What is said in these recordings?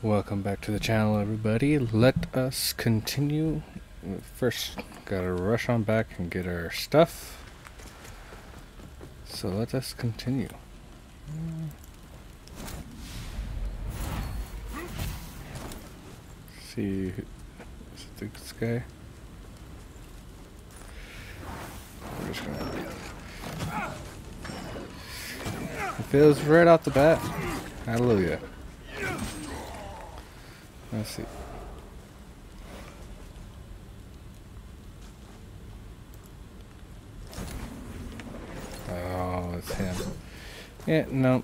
Welcome back to the channel, everybody. Let us continue. First, gotta rush on back and get our stuff. So let us continue. See, is it this guy? We're just gonna. It feels right off the bat. Hallelujah. Let's see. Oh, it's him. Yeah, no.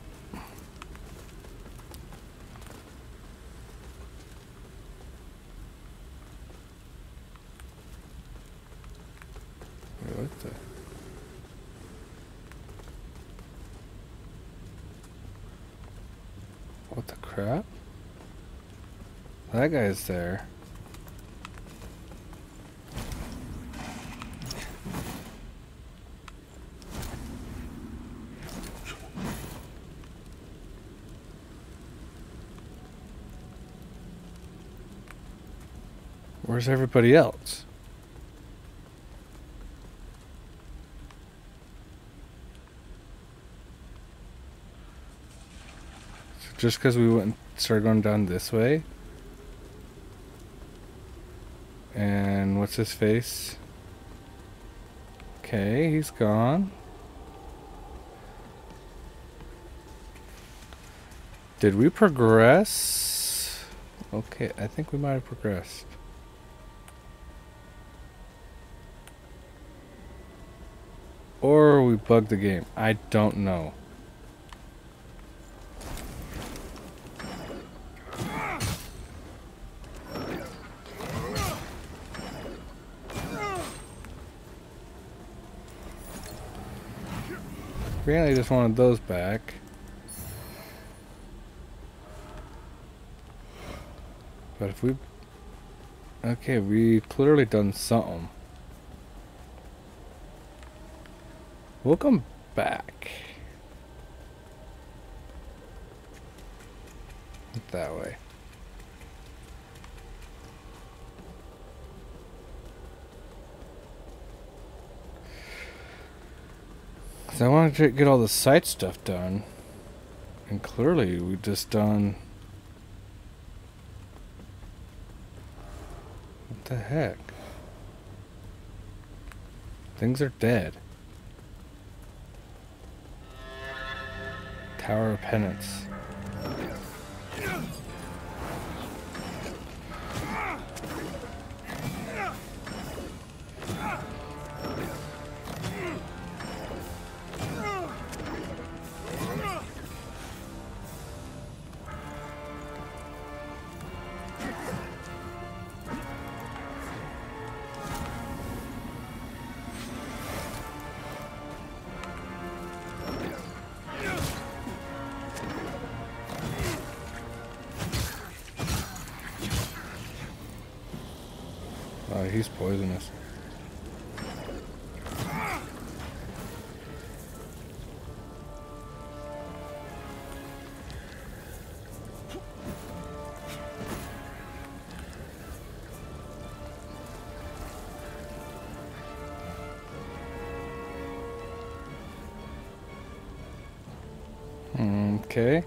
Wait, what the? What the crap? That guy's there. Where's everybody else? So just because we went and started going down this way? And what's his face? Okay, he's gone. Did we progress? Okay, I think we might have progressed. Or we bugged the game. I don't know. Really just wanted those back. But if we... Okay, we clearly done something. We'll come back. That way. Cause I wanted to get all the site stuff done. And clearly we just done... What the heck? Things are dead. Tower of Penance. Oh, he's poisonous. Okay.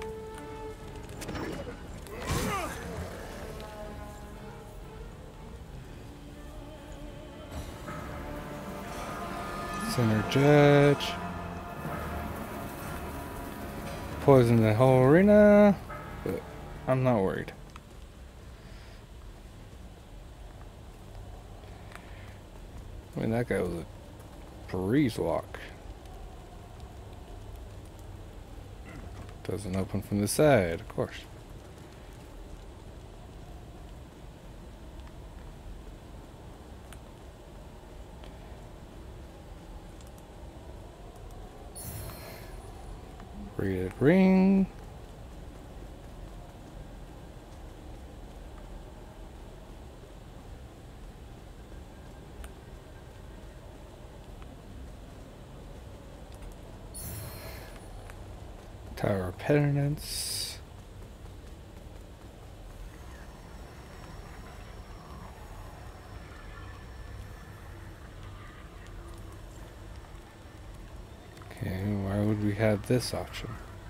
Center Judge. Poison the whole arena, but I'm not worried. I mean, that guy was a breeze walk. Doesn't open from the side, of course. Red ring. Tower of Penance. we have this option.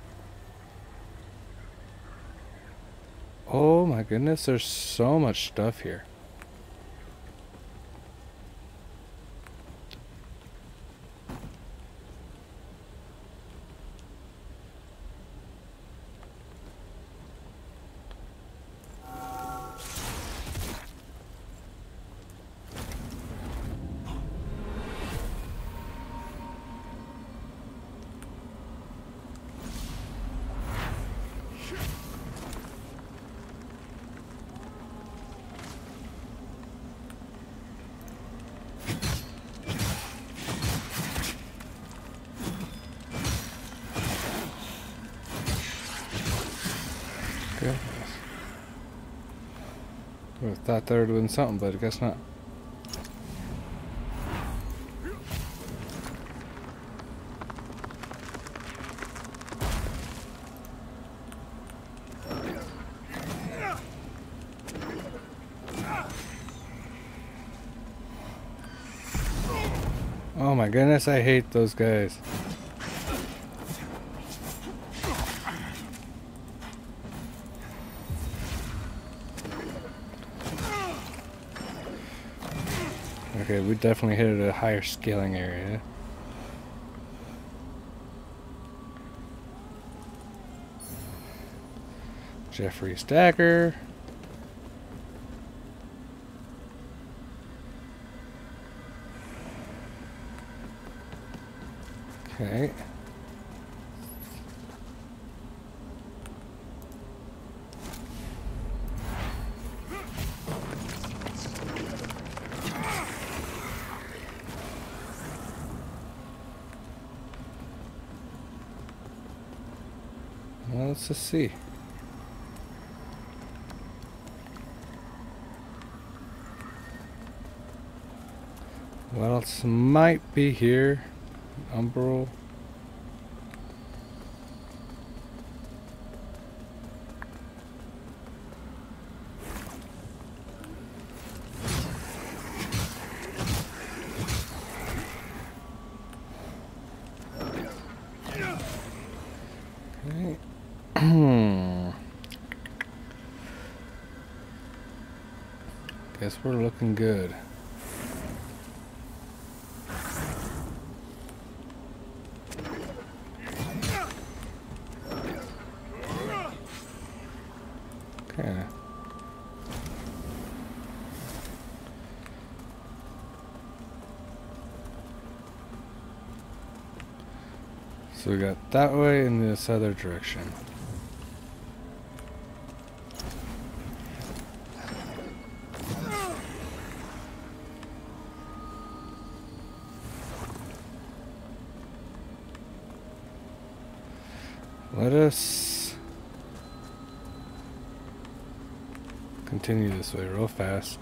Oh my goodness, there's so much stuff here. Goodness. I would have thought there would have been something, but I guess not. Oh my goodness, I hate those guys. Okay, we definitely hit a higher scaling area. Jeffrey's dagger. Okay. Well, let's just see. What else might be here? Umbral. Okay. Guess we're looking good. Okay. So we got that way and this other direction. Let us continue this way real fast.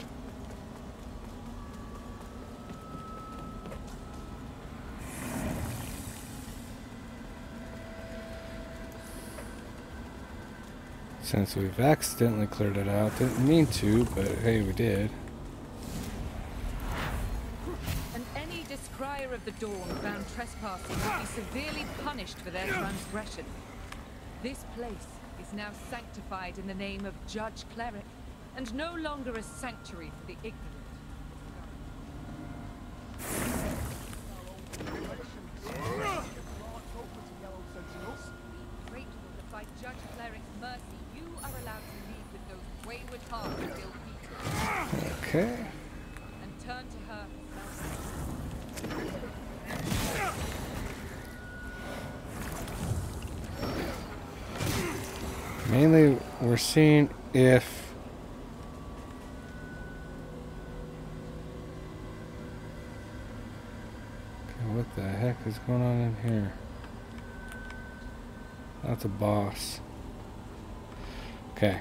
Since we've accidentally cleared it out, didn't mean to, but hey, we did. And any descrier of the dawn found trespassing will be severely punished for their transgression. This place is now sanctified in the name of Judge Cleric, and no longer a sanctuary for the ignorant. Grateful that by Judge Cleric's mercy, you are allowed to leave with those wayward hearts of ill Peter. Okay. And turn to her. Mainly, we're seeing if okay, what the heck is going on in here? That's a boss. Okay.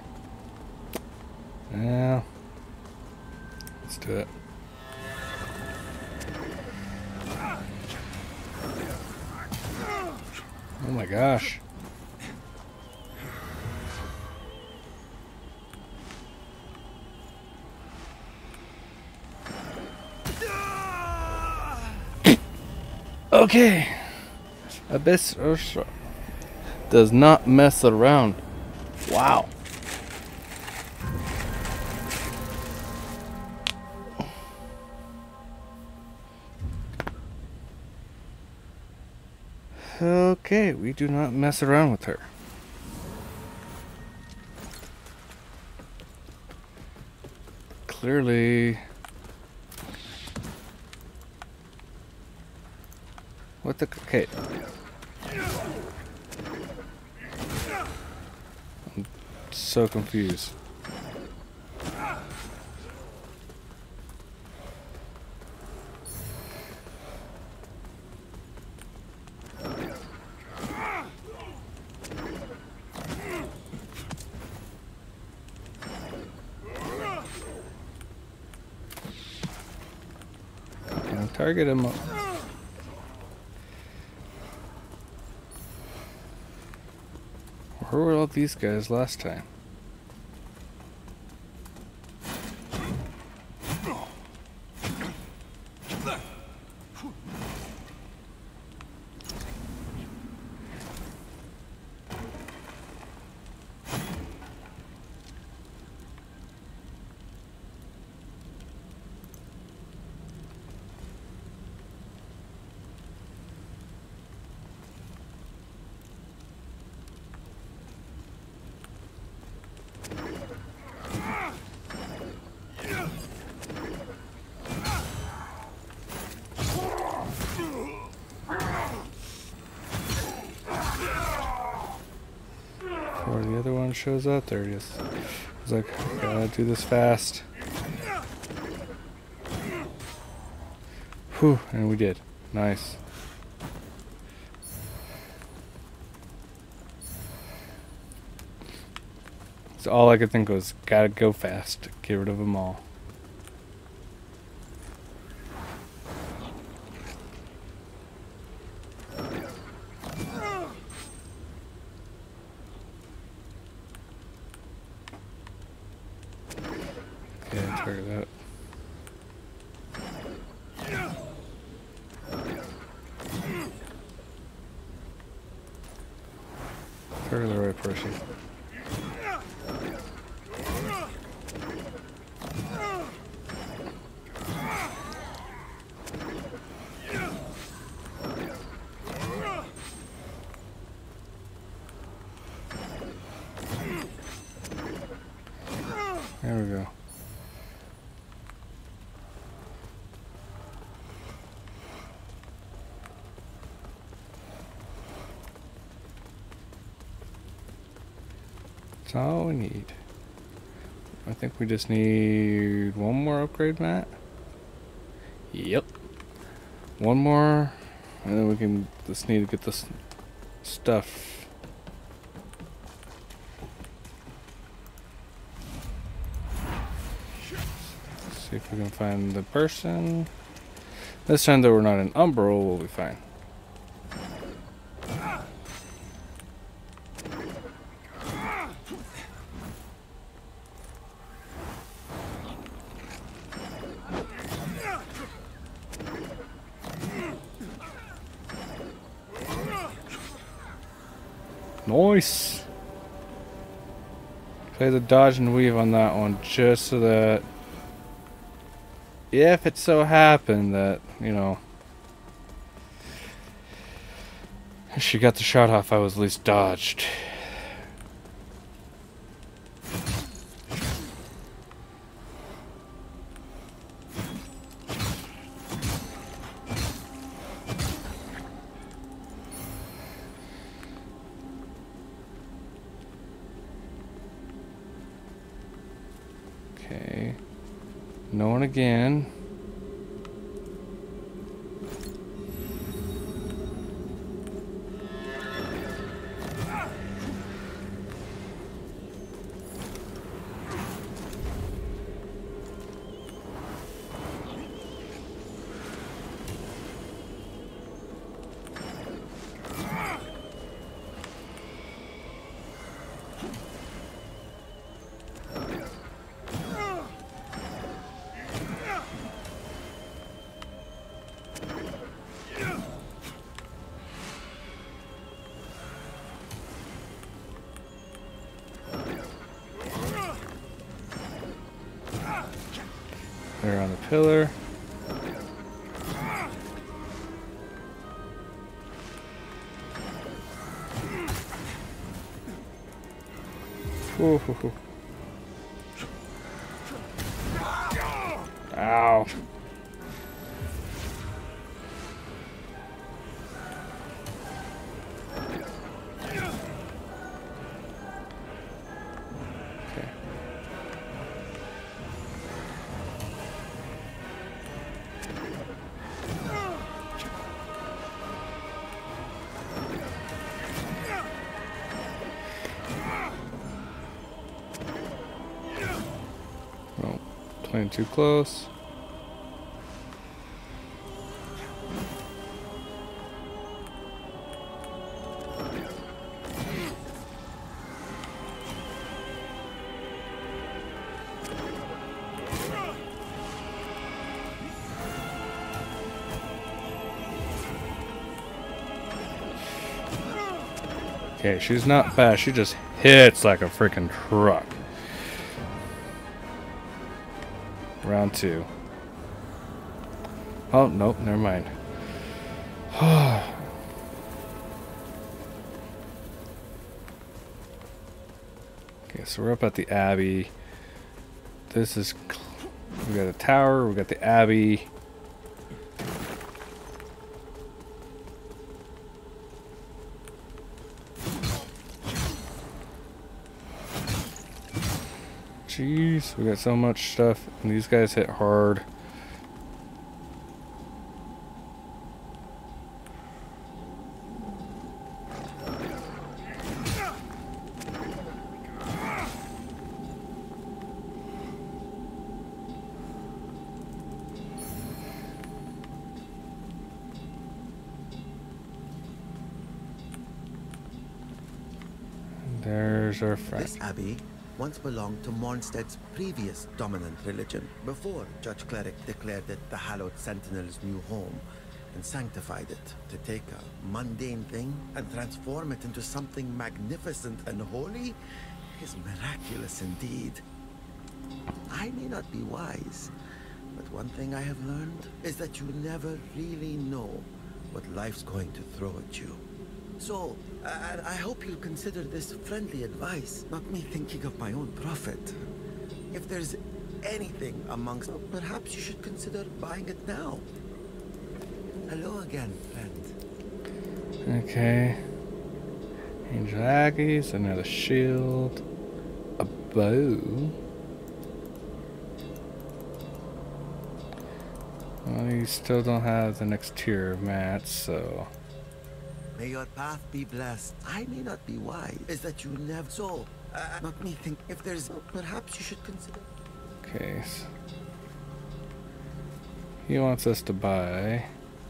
Now, let's do it. Oh my gosh. Okay. Abyss Ursa does not mess around. Wow. Okay, we do not mess around with her. Clearly. What the? Okay. I'm so confused. Target him up. Where were all these guys last time? Before the other one shows up, there he is. I was like, gotta do this fast. Whew, and we did. Nice. So all I could think was, gotta go fast. Get rid of them all. Okay, target that. Target the right person. There we go. That's all we need. I think we just need one more upgrade mat. Yep. One more, and then we can just need to get this stuff. See if we can find the person. This time though we're not in Umbral, we'll be fine. Nice! Play the dodge and weave on that one just so that if it so happened that, you know, she got the shot off, I was at least dodged. Okay. No one again. They're on the pillar. Ooh, hoo, hoo. Ow. Okay. Oh, playing too close. Okay, she's not fast. She just hits like a freaking truck. Round 2. Oh, nope, never mind. Okay, so we're up at the Abbey. This is... We got a tower, we got the Abbey. Jeez, we got so much stuff, and these guys hit hard. There's our friend. This abbey once belonged to Mornstead's previous dominant religion, before Judge Cleric declared it the Hallowed Sentinel's new home and sanctified it to take a mundane thing and transform it into something magnificent and holy is miraculous indeed. I may not be wise, but one thing I have learned is that you never really know what life's going to throw at you. So, I hope you'll consider this friendly advice, not me thinking of my own profit. If there's anything amongst, perhaps you should consider buying it now. Hello again, friend. Okay. Angel Aggies, another shield, a bow. Well, you still don't have the next tier of mats, so... May your path be blessed. I may not be wise. Is that you never... So, not me think... If there's... Perhaps you should consider... Okay. So he wants us to buy...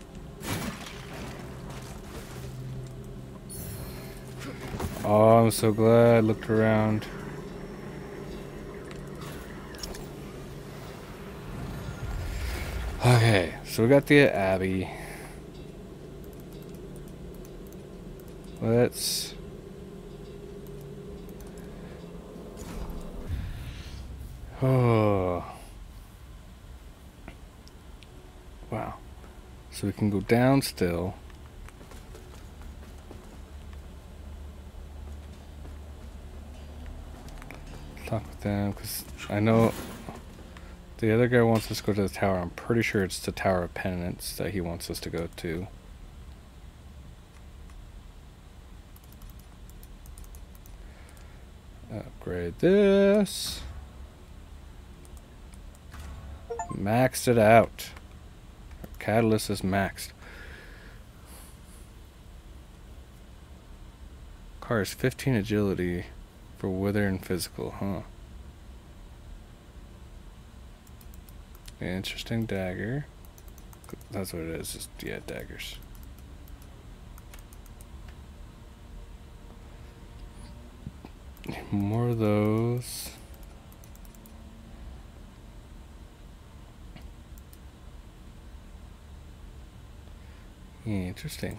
Oh, I'm so glad I looked around. Okay, so we got the Abbey. Let's... Oh. Wow. So we can go down still. Talk with them, because I know the other guy wants us to go to the tower. I'm pretty sure it's the Tower of Penance that he wants us to go to. Upgrade this. Maxed it out. Our catalyst is maxed. Car is 15 agility for wither and physical, huh? Interesting dagger. That's what it is, just, yeah, daggers. More of those. Interesting.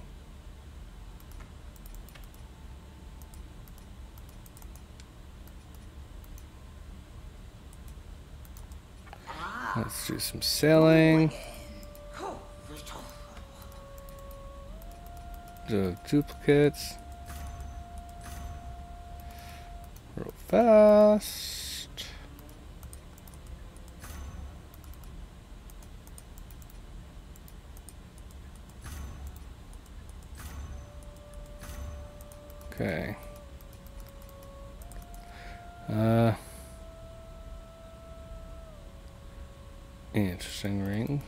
Let's do some sailing. The duplicates. Real fast. Okay. Interesting ring.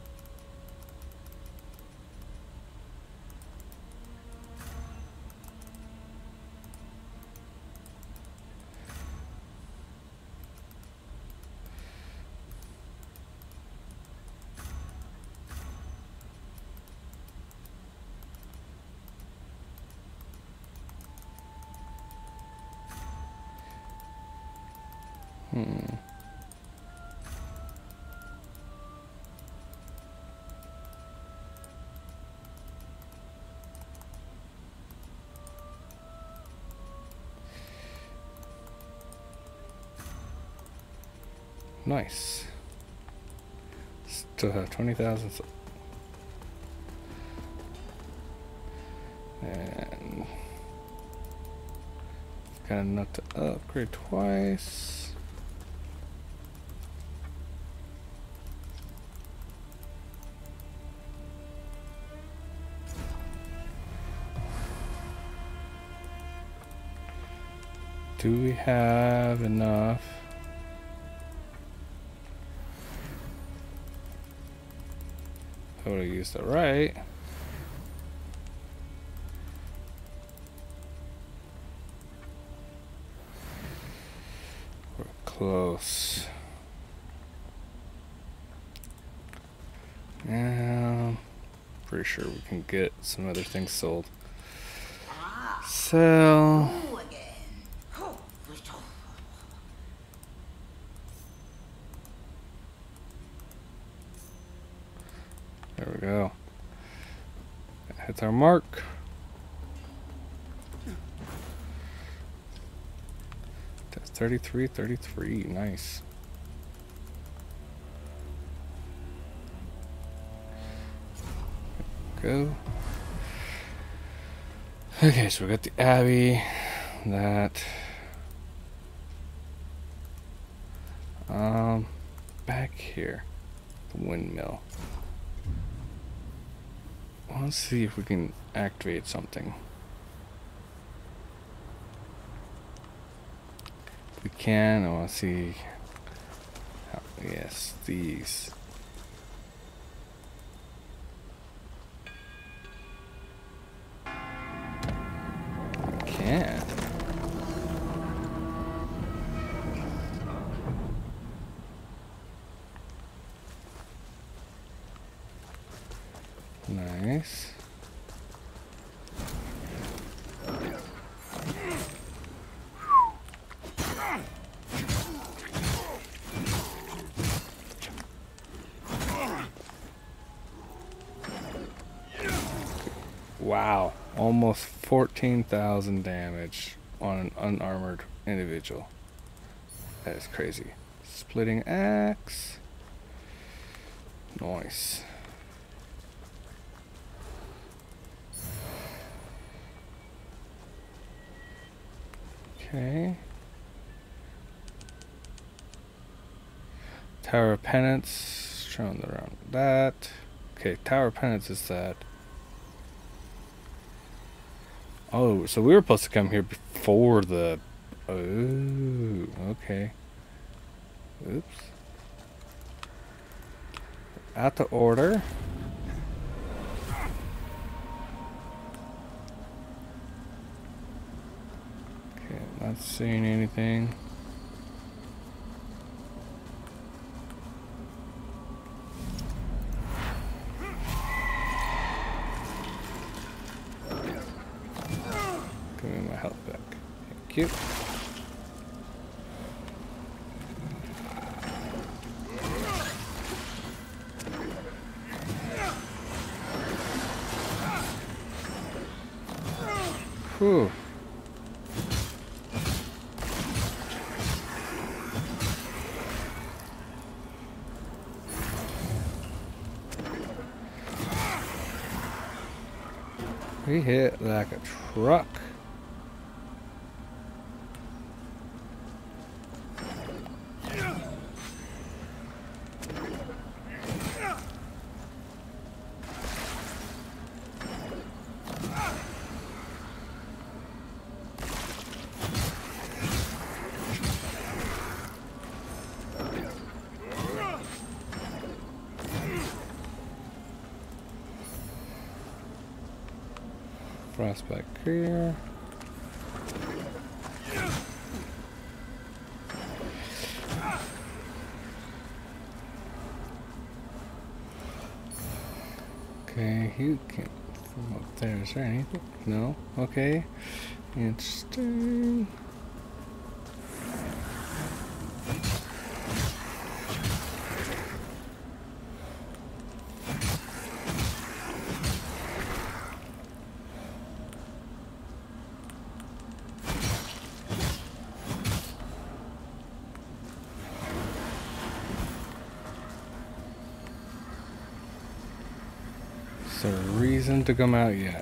Nice. Still have 20,000. And got enough to upgrade twice. Do we have enough? I would have used it right. We're close. Now, pretty sure we can get some other things sold. Sell. There we go. That hits our mark. That's 33. Nice. Go. Okay, so we got the Abbey. That. Back here. The windmill. Let's see if we can activate something. If we can, I want to see how, yes, these. We can. Nice. Wow, almost 14,000 damage on an unarmored individual. That is crazy. Splitting axe. Nice. Okay. Tower of Penance, showing around that. Okay, Tower of Penance is that. Oh, so we were supposed to come here before the. Oh, okay. Oops. Out of order. Okay, not seeing anything. Give me my health back. Thank you. Whew. We hit like a truck. Frostbite clear. Okay, you can't from up there. Is there anything? No? Okay. Interesting. Is there a reason to come out yet?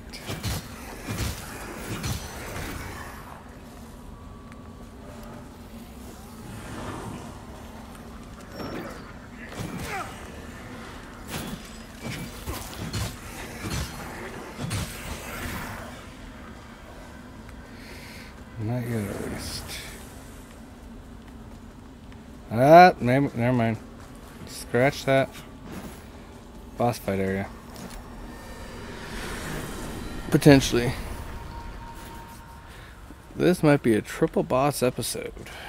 Not yet, at least. Ah, never mind. Scratch that. Boss fight area. Potentially. This might be a triple boss episode.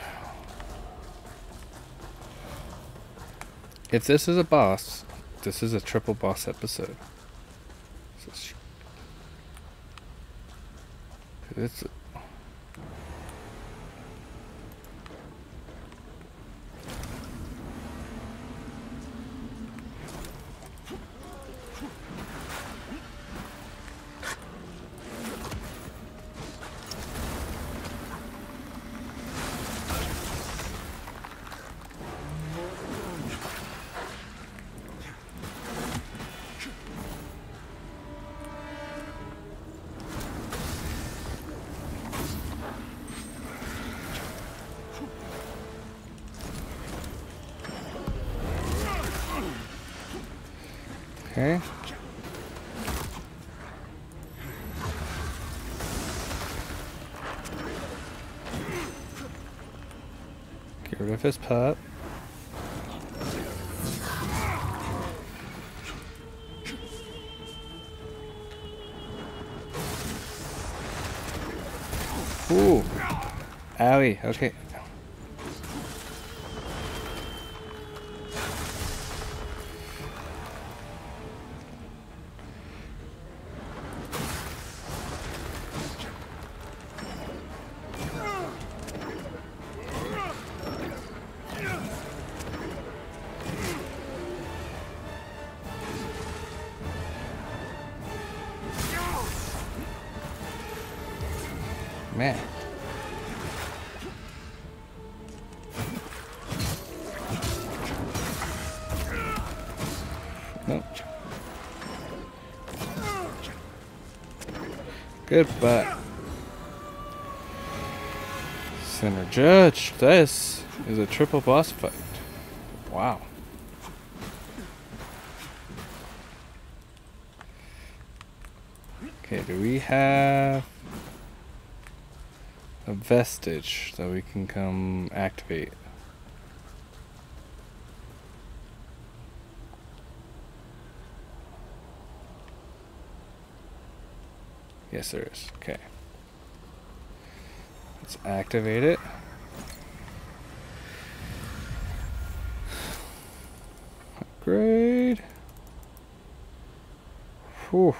If this is a boss, this is a triple boss episode. It's okay. Get rid of his pup. Ooh. Owie. Okay. Man. Nope. Good, but Center Judge, this is a triple boss fight. Wow. Okay, do we have a vestige that we can come activate? Yes, there is. Okay. Let's activate it. Upgrade. Whew.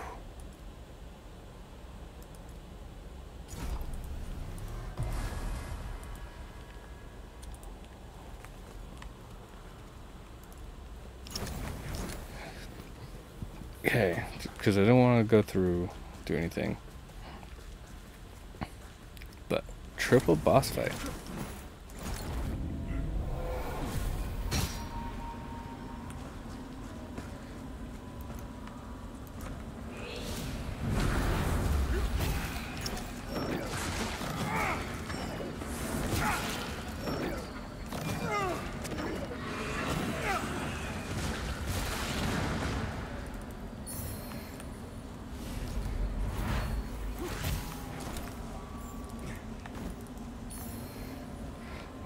Okay, because I don't want to go through, do anything. But triple boss fight.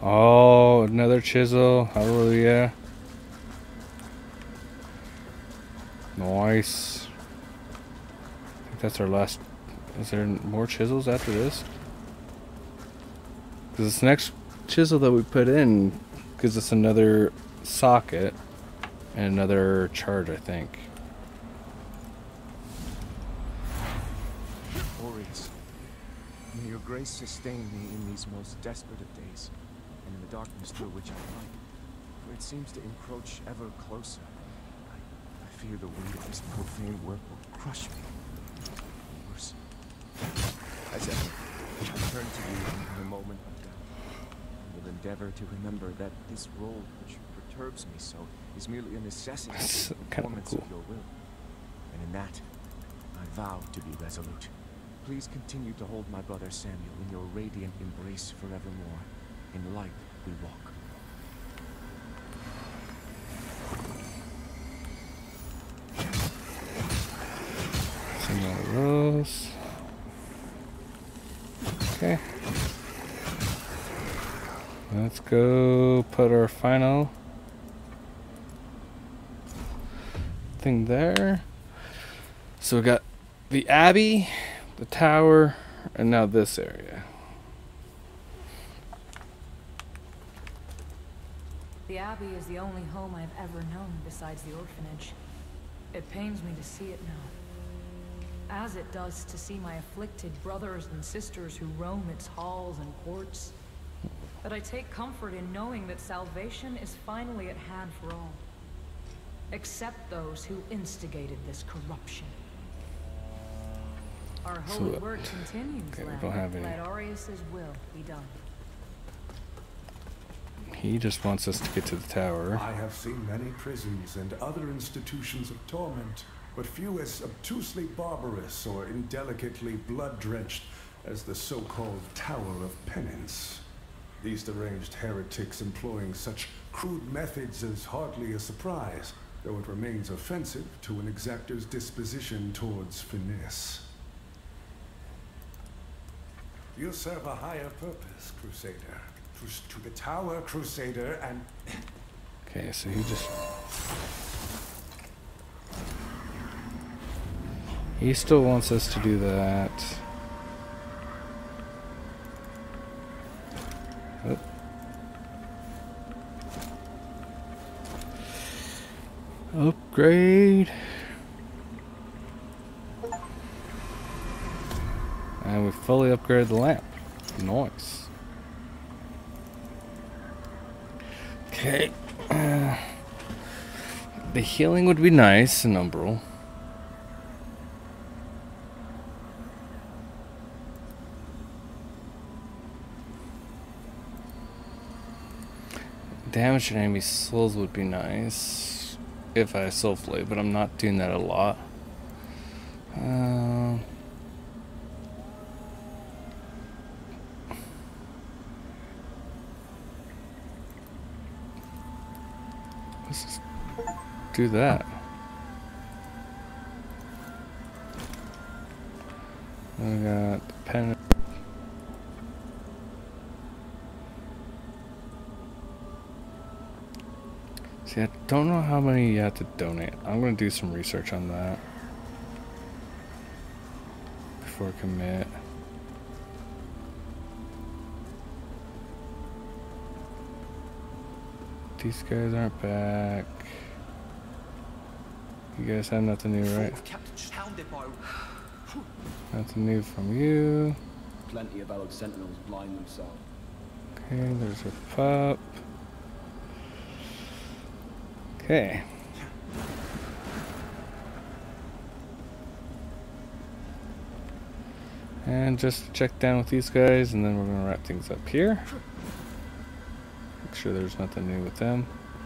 Oh, another chisel. Hallelujah. Nice. I think that's our last. Is there more chisels after this? Because this next chisel that we put in gives us another socket and another charge, I think. Aureus, may your grace sustain me in these most desperate of days, and in the darkness through which I fight, for it seems to encroach ever closer. I fear the weight of this profane work will crush me. Worse. As ever, I turn to you in the moment of doubt, and will endeavor to remember that this role which perturbs me so is merely a necessity for the performance of your will. And in that, I vow to be resolute. Please continue to hold my brother Samuel in your radiant embrace forevermore. In light we walk. Some of those. Okay. Let's go put our final thing there. So we got the Abbey, the tower, and now this area. The Abbey is the only home I've ever known besides the orphanage. It pains me to see it now, as it does to see my afflicted brothers and sisters who roam its halls and courts. But I take comfort in knowing that salvation is finally at hand for all, except those who instigated this corruption. Our holy work continues, okay, we don't have any. Let Aureus's will be done. He just wants us to get to the tower. I have seen many prisons and other institutions of torment, but few as obtusely barbarous or indelicately blood-drenched as the so-called Tower of Penance. These deranged heretics employing such crude methods is hardly a surprise, though it remains offensive to an exactor's disposition towards finesse. You serve a higher purpose, Crusader. To the Tower, Crusader, and... Okay, so he just... He still wants us to do that. Oh. Upgrade. And we fully upgraded the lamp. Nice. Okay. The healing would be nice in Umbral. Damage to enemy souls would be nice if I soul flame, but I'm not doing that a lot. Let's just do that. I got the pen. See, I don't know how many you have to donate. I'm going to do some research on that before I commit. These guys aren't back. You guys have nothing new, right? Nothing new from you. Plenty of old sentinels blind themselves. Okay, there's a pup. Okay. And just check down with these guys, and then we're gonna wrap things up here. Make sure there's nothing new with them.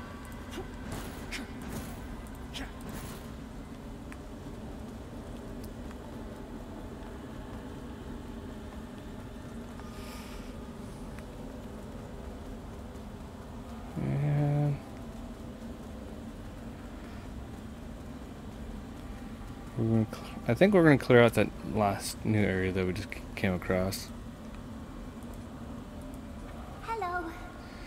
And we're gonna I think we're gonna clear out that last new area that we just came across. Hello.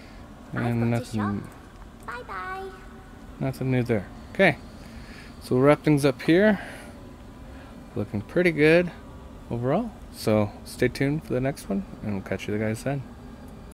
And I've got to shop. nothing, Bye-bye. nothing new there. Okay, so we'll wrap things up here. Looking pretty good overall. So stay tuned for the next one, and we'll catch you guys then.